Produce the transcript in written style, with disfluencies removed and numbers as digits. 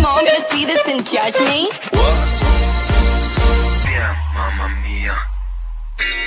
mom gonna see this and judge me? What? Damn, mamma mia.